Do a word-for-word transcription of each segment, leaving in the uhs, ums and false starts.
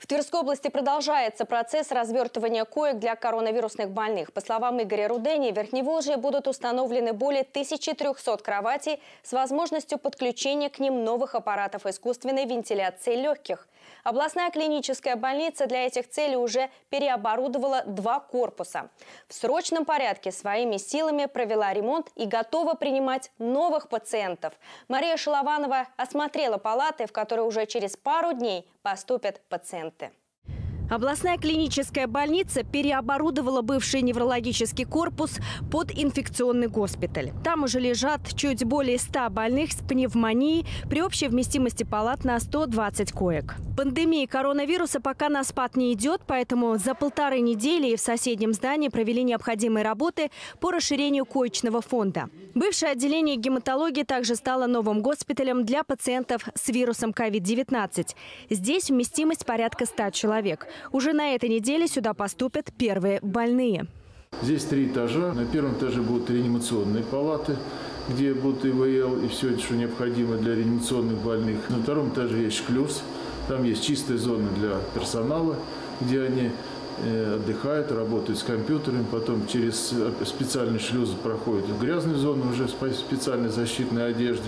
В Тверской области продолжается процесс развертывания коек для коронавирусных больных. По словам Игоря Рудени, в Верхневолжье будут установлены более тысячи трёхсот кроватей с возможностью подключения к ним новых аппаратов искусственной вентиляции легких. Областная клиническая больница для этих целей уже переоборудовала два корпуса. В срочном порядке своими силами провела ремонт и готова принимать новых пациентов. Мария Шалованова осмотрела палаты, в которые уже через пару дней поступят пациенты. Областная клиническая больница переоборудовала бывший неврологический корпус под инфекционный госпиталь. Там уже лежат чуть более ста больных с пневмонией при общей вместимости палат на сто двадцать коек. Пандемия коронавируса пока на спад не идет, поэтому за полторы недели в соседнем здании провели необходимые работы по расширению коечного фонда. Бывшее отделение гематологии также стало новым госпиталем для пациентов с вирусом ковид девятнадцать. Здесь вместимость порядка ста человек. Уже на этой неделе сюда поступят первые больные. Здесь три этажа. На первом этаже будут реанимационные палаты, где будут ИВЛ и все, что необходимо для реанимационных больных. На втором этаже есть шлюз. Там есть чистая зона для персонала, где они отдыхают, работают с компьютером. Потом через специальные шлюзы проходят в грязную зону уже в специальной защитной одежде.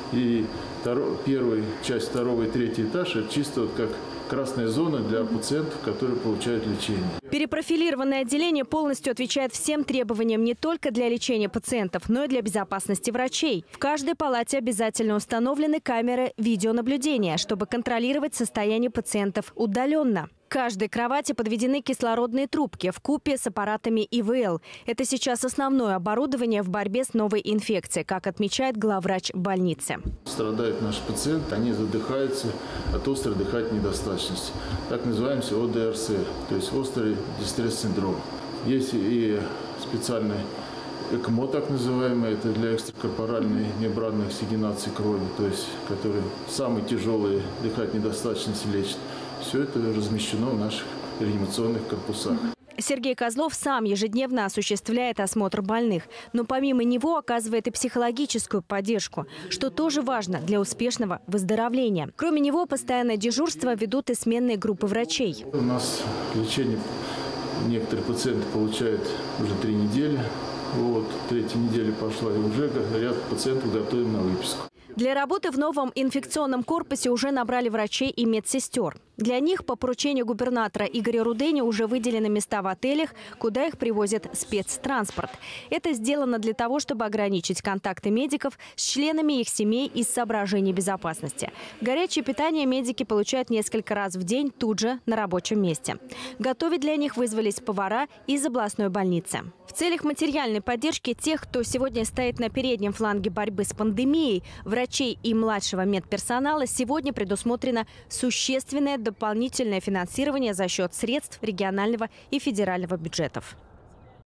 И первая часть, второго и третий этаж – это чисто вот как красная зона для пациентов, которые получают лечение. Перепрофилированное отделение полностью отвечает всем требованиям не только для лечения пациентов, но и для безопасности врачей. В каждой палате обязательно установлены камеры видеонаблюдения, чтобы контролировать состояние пациентов удаленно. К каждой кровати подведены кислородные трубки вкупе с аппаратами ИВЛ. Это сейчас основное оборудование в борьбе с новой инфекцией, как отмечает главврач больницы. Страдают наши пациенты, они задыхаются от острой дыхательной недостаточности. Так называемый о дэ эр эс, то есть острый дистресс-синдром. Есть и специальный ЭКМО, так называемый, это для экстракорпоральной мембранной оксигенации крови, то есть который самые тяжелые дыхательные недостаточности лечит. Все это размещено в наших реанимационных корпусах. Сергей Козлов сам ежедневно осуществляет осмотр больных, но помимо него оказывает и психологическую поддержку, что тоже важно для успешного выздоровления. Кроме него постоянное дежурство ведут и сменные группы врачей. У нас лечение некоторые пациенты получают уже три недели. Вот, третья неделя пошла, и уже ряд пациентов готовим на выписку. Для работы в новом инфекционном корпусе уже набрали врачей и медсестер. Для них по поручению губернатора Игоря Рудени уже выделены места в отелях, куда их привозят спецтранспорт. Это сделано для того, чтобы ограничить контакты медиков с членами их семей из соображений безопасности. Горячее питание медики получают несколько раз в день тут же на рабочем месте. Готовить для них вызвались повара из областной больницы. В целях материальной поддержки тех, кто сегодня стоит на переднем фланге борьбы с пандемией, врачей и младшего медперсонала, сегодня предусмотрено существенное дополнительное финансирование за счет средств регионального и федерального бюджетов.